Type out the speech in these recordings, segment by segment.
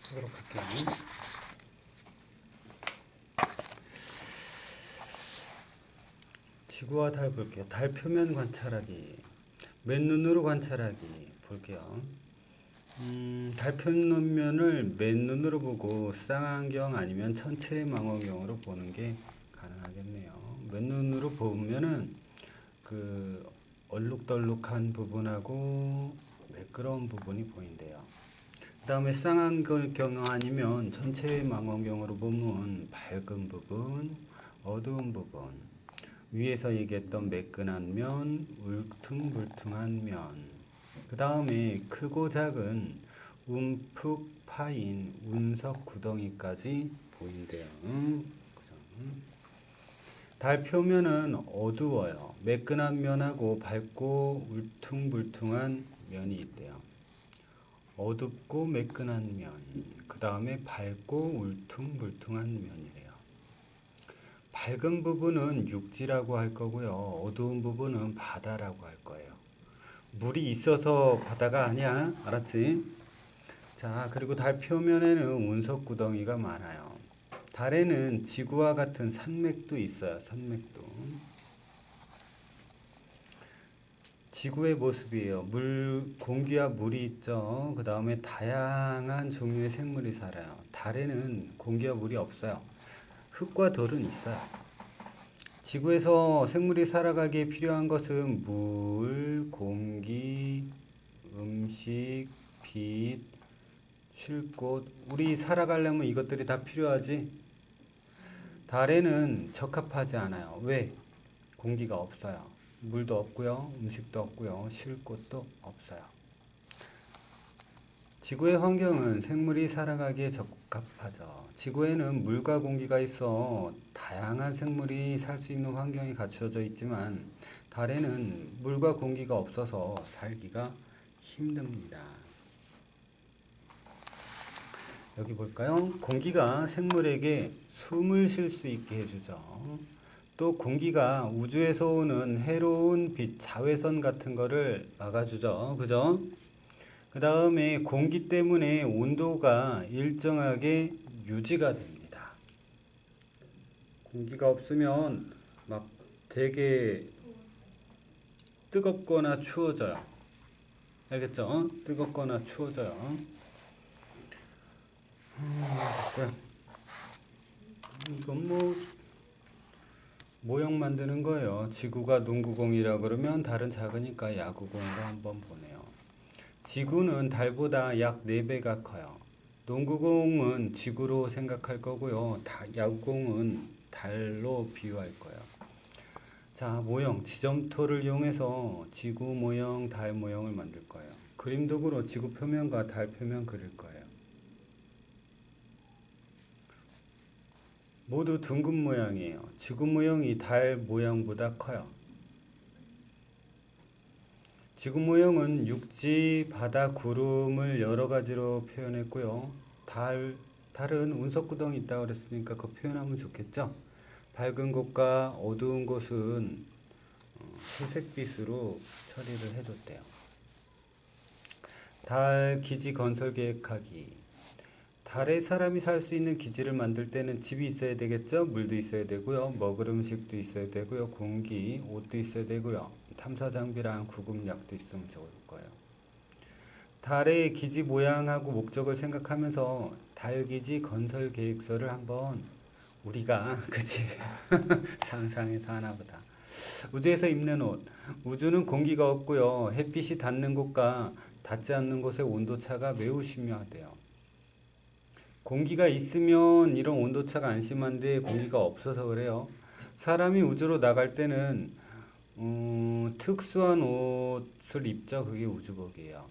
하도록 할게요. 지구와 달 볼게요. 달 표면 관찰하기, 맨눈으로 관찰하기 볼게요. 달 표면을 맨눈으로 보고 쌍안경 아니면 천체 망원경으로 보는 게 가능하겠네요. 맨눈으로 보면은 그 얼룩덜룩한 부분하고 매끄러운 부분이 보인대요. 그 다음에 쌍안경 아니면 천체 망원경으로 보면 밝은 부분, 어두운 부분, 위에서 얘기했던 매끈한 면, 울퉁불퉁한 면, 그 다음에 크고 작은 움푹 파인 운석 구덩이까지 보인대요. 그죠? 달 표면은 어두워요. 매끈한 면하고 밝고 울퉁불퉁한 면이 있대요. 어둡고 매끈한 면, 그 다음에 밝고 울퉁불퉁한 면이래요. 밝은 부분은 육지라고 할 거고요. 어두운 부분은 바다라고 할 거예요. 물이 있어서 바다가 아니야. 알았지? 자, 그리고 달 표면에는 운석 구덩이가 많아요. 달에는 지구와 같은 산맥도 있어요. 산맥도. 지구의 모습이에요. 공기와 물이 있죠. 그 다음에 다양한 종류의 생물이 살아요. 달에는 공기와 물이 없어요. 흙과 돌은 있어요. 지구에서 생물이 살아가기에 필요한 것은 물, 공기, 음식, 빛, 쉴 곳. 우리 살아가려면 이것들이 다 필요하지. 달에는 적합하지 않아요. 왜? 공기가 없어요. 물도 없고요. 음식도 없고요. 쉴 곳도 없어요. 지구의 환경은 생물이 살아가기에 적합하죠. 지구에는 물과 공기가 있어 다양한 생물이 살 수 있는 환경이 갖춰져 있지만 달에는 물과 공기가 없어서 살기가 힘듭니다. 여기 볼까요? 공기가 생물에게 숨을 쉴 수 있게 해주죠. 또 공기가 우주에서 오는 해로운 빛, 자외선 같은 거를 막아주죠. 그죠? 그 다음에 공기 때문에 온도가 일정하게 유지가 됩니다. 공기가 없으면 막 되게 뜨겁거나 추워져요. 알겠죠? 뜨겁거나 추워져요. 이건 뭐 모형 만드는 거예요. 지구가 농구공이라 그러면 달은 작으니까 야구공으로 한번 보네요. 지구는 달보다 약 4배가 커요. 농구공은 지구로 생각할 거고요. 야구공은 달로 비유할 거예요. 자, 모형, 지점토를 이용해서 지구 모형, 달 모형을 만들 거예요. 그림 도구로 지구 표면과 달 표면 그릴 거예요. 모두 둥근 모양이에요. 지구 모형이 달 모양보다 커요. 지구 모형은 육지, 바다, 구름을 여러 가지로 표현했고요. 달은 운석구덩이 있다고 그랬으니까 그 표현하면 좋겠죠. 밝은 곳과 어두운 곳은 회색빛으로 처리를 해줬대요. 달 기지 건설 계획하기. 달에 사람이 살 수 있는 기지를 만들 때는 집이 있어야 되겠죠. 물도 있어야 되고요. 먹을 음식도 있어야 되고요. 공기, 옷도 있어야 되고요. 탐사 장비랑 구급약도 있으면 좋을 거예요. 달의 기지 모양하고 목적을 생각하면서 달 기지 건설 계획서를 한번 우리가 그치 상상해서 하나보다. 우주에서 입는 옷. 우주는 공기가 없고요. 햇빛이 닿는 곳과 닿지 않는 곳의 온도차가 매우 심하대요. 공기가 있으면 이런 온도차가 안 심한데 공기가 없어서 그래요. 사람이 우주로 나갈 때는 특수한 옷을 입죠. 그게 우주복이에요.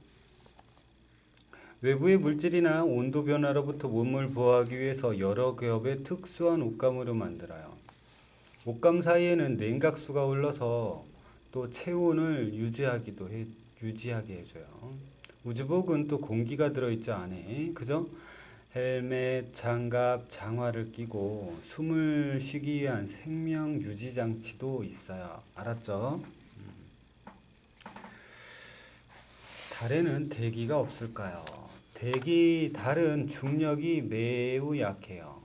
외부의 물질이나 온도 변화로부터 몸을 보호하기 위해서 여러 겹의 특수한 옷감으로 만들어요. 옷감 사이에는 냉각수가 흘러서 또 체온을 유지하게 해줘요. 우주복은 또 공기가 들어있지 않아요. 그죠? 헬멧, 장갑, 장화를 끼고 숨을 쉬기 위한 생명 유지 장치도 있어요. 알았죠? 달에는 대기가 없을까요? 달은 중력이 매우 약해요.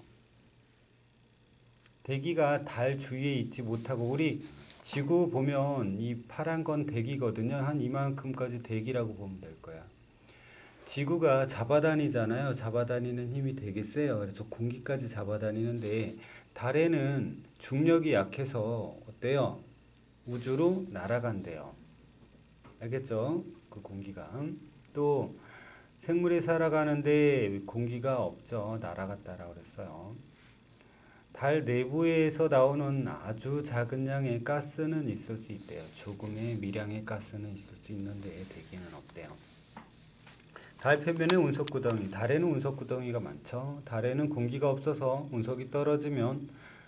대기가 달 주위에 있지 못하고, 우리 지구 보면 이 파란 건 대기거든요. 한 이만큼까지 대기라고 보면 될 거야. 지구가 잡아다니잖아요. 잡아다니는 힘이 되게 세요. 그래서 공기까지 잡아다니는데, 달에는 중력이 약해서 어때요? 우주로 날아간대요. 알겠죠? 그 공기가. 또 생물이 살아가는데 공기가 없죠. 날아갔다라고 그랬어요. 달 내부에서 나오는 아주 작은 양의 가스는 있을 수 있대요. 조금의 미량의 가스는 있을 수 있는데 대기는 없대요. 달 표면에 운석구덩이. 달에는 운석구덩이가 많죠. 달에는 공기가 없어서 운석이 떨어지면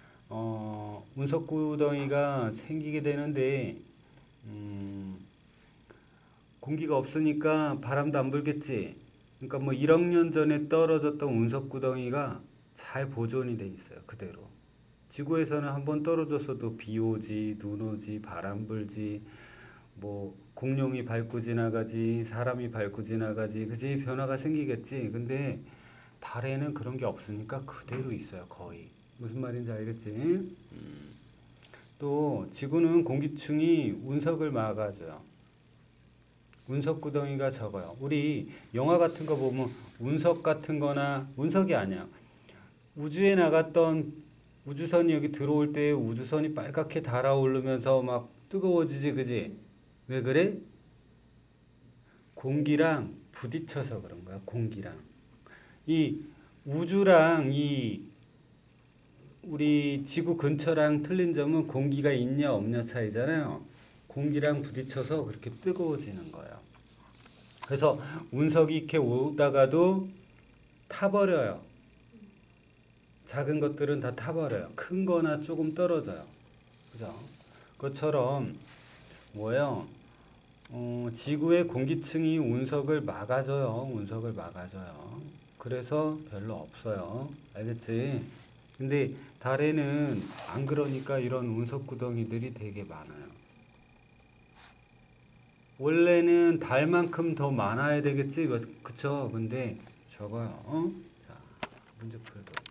운석구덩이가 생기게 되는데, 공기가 없으니까 바람도 안 불겠지. 그러니까 뭐 1억 년 전에 떨어졌던 운석구덩이가 잘 보존이 돼 있어요. 그대로. 지구에서는 한번 떨어졌어도 비 오지, 눈 오지, 바람 불지, 뭐 공룡이 밟고 지나가지, 사람이 밟고 지나가지, 그지? 변화가 생기겠지. 근데 달에는 그런 게 없으니까 그대로 있어요. 거의. 무슨 말인지 알겠지? 또 지구는 공기층이 운석을 막아줘요. 운석 구덩이가 적어요. 우리 영화 같은 거 보면 운석 같은 거나, 운석이 아니야, 우주에 나갔던 우주선이 여기 들어올 때 우주선이 빨갛게 달아오르면서 막 뜨거워지지, 그지? 왜 그래? 공기랑 부딪혀서 그런 거야. 공기랑. 이 우주랑 이 우리 지구 근처랑 틀린 점은 공기가 있냐 없냐 차이잖아요. 공기랑 부딪혀서 그렇게 뜨거워지는 거예요. 그래서 운석이 이렇게 오다가도 타버려요. 작은 것들은 다 타버려요. 큰 거나 조금 떨어져요. 그죠? 그것처럼 뭐예요? 지구의 공기층이 운석을 막아줘요. 운석을 막아줘요. 그래서 별로 없어요. 알겠지? 근데 달에는 안 그러니까 이런 운석 구덩이들이 되게 많아요. 원래는 달만큼 더 많아야 되겠지? 그쵸? 근데 적어요. 자, 문제 풀고.